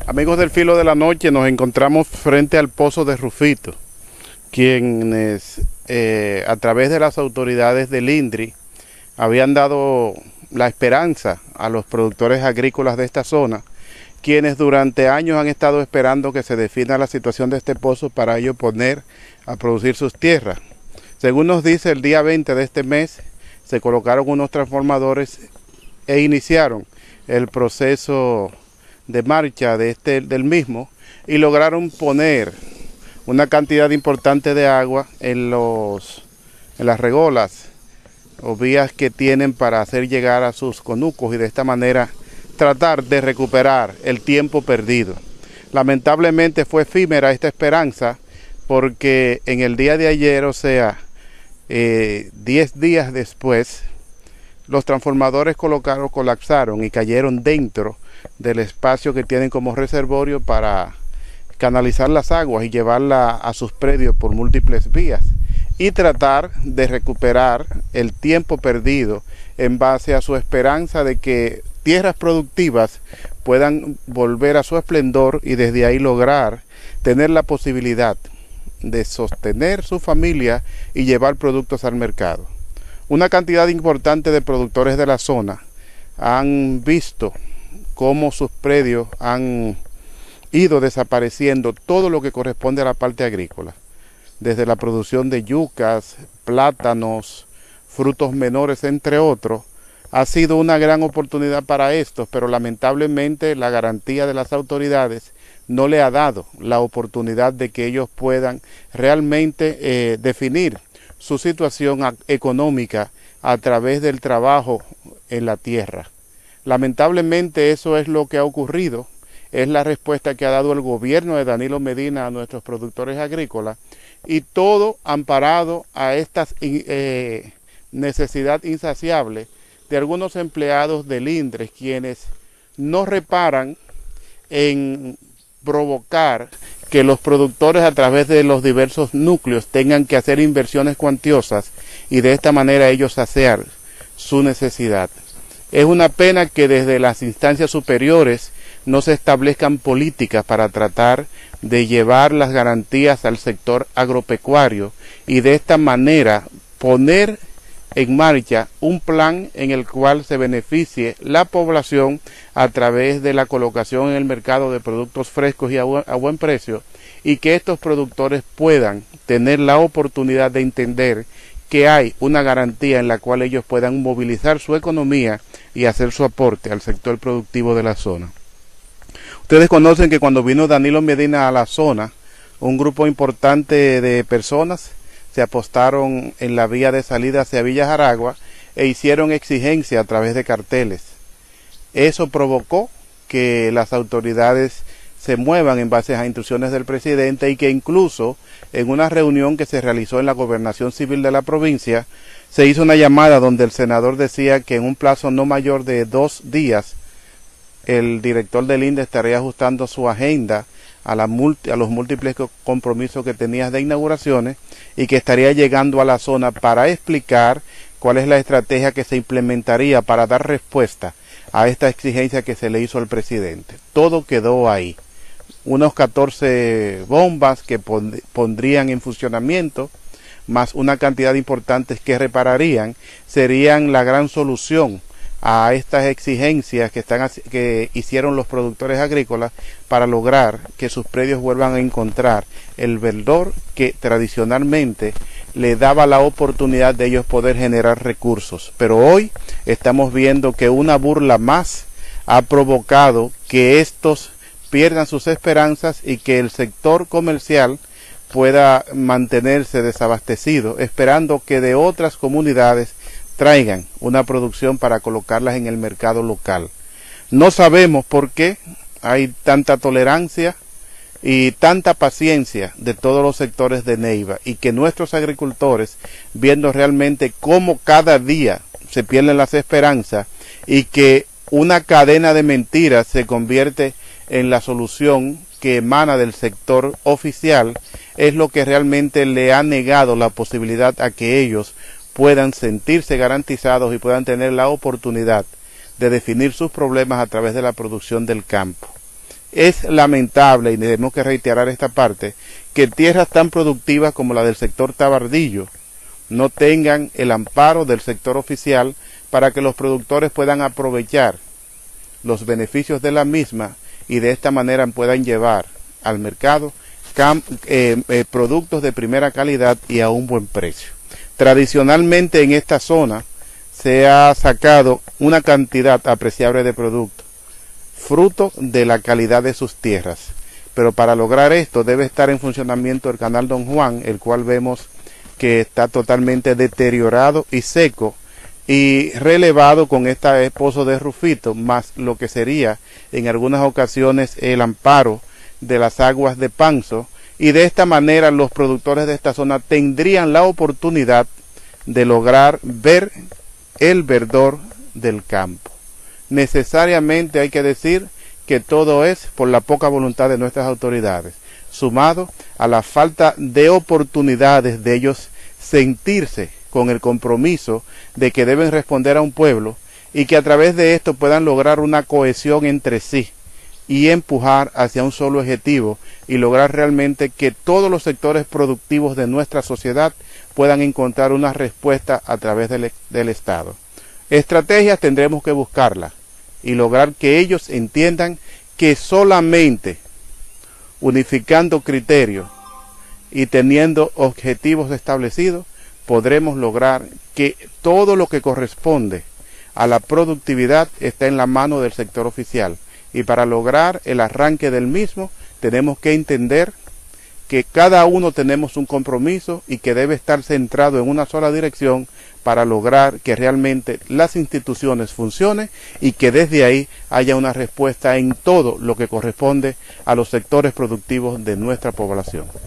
Amigos del Filo de la Noche, nos encontramos frente al pozo de Rufito, quienes a través de las autoridades del INDRI habían dado la esperanza a los productores agrícolas de esta zona, quienes durante años han estado esperando que se defina la situación de este pozo para ellos poner a producir sus tierras. Según nos dice, el día 20 de este mes se colocaron unos transformadores e iniciaron el proceso de marcha del mismo y lograron poner una cantidad importante de agua en las regolas o vías que tienen para hacer llegar a sus conucos y de esta manera tratar de recuperar el tiempo perdido. Lamentablemente fue efímera esta esperanza, porque en el día de ayer, o sea, 10 días después, los transformadores colapsaron y cayeron dentro del espacio que tienen como reservorio para canalizar las aguas y llevarlas a sus predios por múltiples vías y tratar de recuperar el tiempo perdido en base a su esperanza de que tierras productivas puedan volver a su esplendor y desde ahí lograr tener la posibilidad de sostener su familia y llevar productos al mercado. Una cantidad importante de productores de la zona han visto cómo sus predios han ido desapareciendo todo lo que corresponde a la parte agrícola, desde la producción de yucas, plátanos, frutos menores, entre otros. Ha sido una gran oportunidad para estos, pero lamentablemente la garantía de las autoridades no le ha dado la oportunidad de que ellos puedan realmente definir su situación económica a través del trabajo en la tierra. Lamentablemente eso es lo que ha ocurrido, es la respuesta que ha dado el gobierno de Danilo Medina a nuestros productores agrícolas, y todo amparado a esta necesidad insaciable de algunos empleados del INDRI, quienes no reparan en provocar que los productores a través de los diversos núcleos tengan que hacer inversiones cuantiosas y de esta manera ellos saciar su necesidad. Es una pena que desde las instancias superiores no se establezcan políticas para tratar de llevar las garantías al sector agropecuario y de esta manera poner en marcha un plan en el cual se beneficie la población a través de la colocación en el mercado de productos frescos y a buen precio, y que estos productores puedan tener la oportunidad de entender que hay una garantía en la cual ellos puedan movilizar su economía y hacer su aporte al sector productivo de la zona. Ustedes conocen que cuando vino Danilo Medina a la zona, un grupo importante de personas se apostaron en la vía de salida hacia Villa Jaragua e hicieron exigencia a través de carteles. Eso provocó que las autoridades se muevan en base a instrucciones del presidente y que incluso en una reunión que se realizó en la Gobernación Civil de la provincia se hizo una llamada donde el senador decía que en un plazo no mayor de 2 días el director del INDRI estaría ajustando su agenda a los múltiples compromisos que tenía de inauguraciones y que estaría llegando a la zona para explicar cuál es la estrategia que se implementaría para dar respuesta a esta exigencia que se le hizo al presidente. Todo quedó ahí. Unos 14 bombas que pondrían en funcionamiento, más una cantidad importante que repararían, serían la gran solución a estas exigencias que hicieron los productores agrícolas para lograr que sus predios vuelvan a encontrar el verdor que tradicionalmente le daba la oportunidad de ellos poder generar recursos. Pero hoy estamos viendo que una burla más ha provocado que estos pierdan sus esperanzas y que el sector comercial pueda mantenerse desabastecido, esperando que de otras comunidades traigan una producción para colocarlas en el mercado local. No sabemos por qué hay tanta tolerancia y tanta paciencia de todos los sectores de Neiva, y que nuestros agricultores, viendo realmente cómo cada día se pierden las esperanzas y que una cadena de mentiras se convierte en la solución que emana del sector oficial, es lo que realmente le ha negado la posibilidad a que ellos puedan sentirse garantizados y puedan tener la oportunidad de definir sus problemas a través de la producción del campo. Es lamentable, y tenemos que reiterar esta parte, que tierras tan productivas como la del sector Tabardillo no tengan el amparo del sector oficial para que los productores puedan aprovechar los beneficios de la misma y de esta manera puedan llevar al mercado productos de primera calidad y a un buen precio. Tradicionalmente en esta zona se ha sacado una cantidad apreciable de productos, fruto de la calidad de sus tierras. Pero para lograr esto debe estar en funcionamiento el canal Don Juan, el cual vemos que está totalmente deteriorado y seco y relevado con este pozo de Rufito, más lo que sería en algunas ocasiones el amparo de las aguas de Panzo, y de esta manera los productores de esta zona tendrían la oportunidad de lograr ver el verdor del campo. Necesariamente hay que decir que todo es por la poca voluntad de nuestras autoridades, sumado a la falta de oportunidades de ellos sentirse con el compromiso de que deben responder a un pueblo y que a través de esto puedan lograr una cohesión entre sí y empujar hacia un solo objetivo y lograr realmente que todos los sectores productivos de nuestra sociedad puedan encontrar una respuesta a través del Estado. Estrategias tendremos que buscarlas y lograr que ellos entiendan que solamente unificando criterios y teniendo objetivos establecidos podremos lograr que todo lo que corresponde a la productividad está en la mano del sector oficial, y para lograr el arranque del mismo tenemos que entender que cada uno tenemos un compromiso y que debe estar centrado en una sola dirección para lograr que realmente las instituciones funcionen y que desde ahí haya una respuesta en todo lo que corresponde a los sectores productivos de nuestra población.